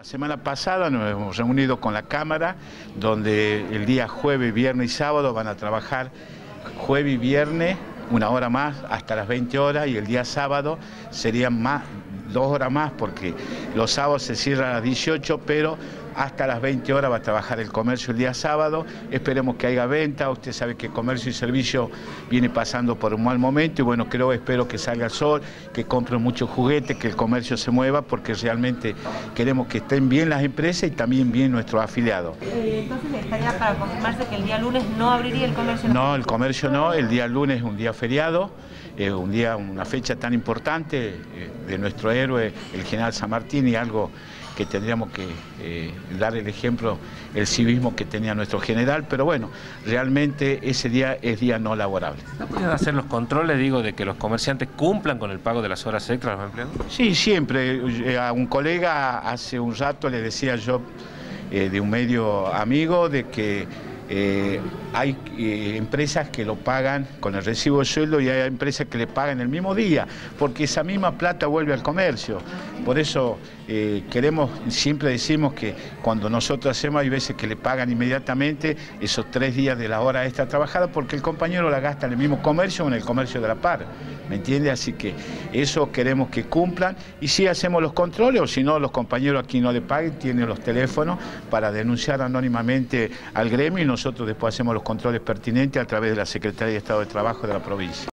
La semana pasada nos hemos reunido con la Cámara, donde el día jueves, viernes y sábado van a trabajar jueves y viernes, 1 hora más, hasta las 20 horas, y el día sábado serían 2 horas más, porque los sábados se cierran a las 18, pero hasta las 20 horas va a trabajar el comercio el día sábado. Esperemos que haya venta. Usted sabe que comercio y servicio viene pasando por un mal momento y bueno, espero que salga el sol, que compren muchos juguetes, que el comercio se mueva, porque realmente queremos que estén bien las empresas y también bien nuestros afiliados. Entonces estaría para confirmarse que el día lunes no abriría el comercio. No, el comercio no, el día lunes es un día feriado, una fecha tan importante de nuestro héroe, el general San Martín, y algo que tendríamos que dar el ejemplo, el civismo que tenía nuestro general, pero bueno, realmente ese día es día no laborable. ¿No pueden hacer los controles, digo, de que los comerciantes cumplan con el pago de las horas extras a los empleados? Sí, siempre. A un colega hace un rato le decía yo, de un medio amigo, de que hay empresas que lo pagan con el recibo de sueldo y hay empresas que le pagan el mismo día, porque esa misma plata vuelve al comercio. Por eso siempre decimos que cuando nosotros hacemos, hay veces que le pagan inmediatamente esos 3 días de la hora extra trabajada, porque el compañero la gasta en el mismo comercio o en el comercio de la par, ¿me entiende? Así que eso queremos que cumplan, y si hacemos los controles, o si no, los compañeros aquí no le paguen, tienen los teléfonos para denunciar anónimamente al gremio, y nosotros después hacemos los controles pertinentes a través de la Secretaría de Estado de Trabajo de la provincia.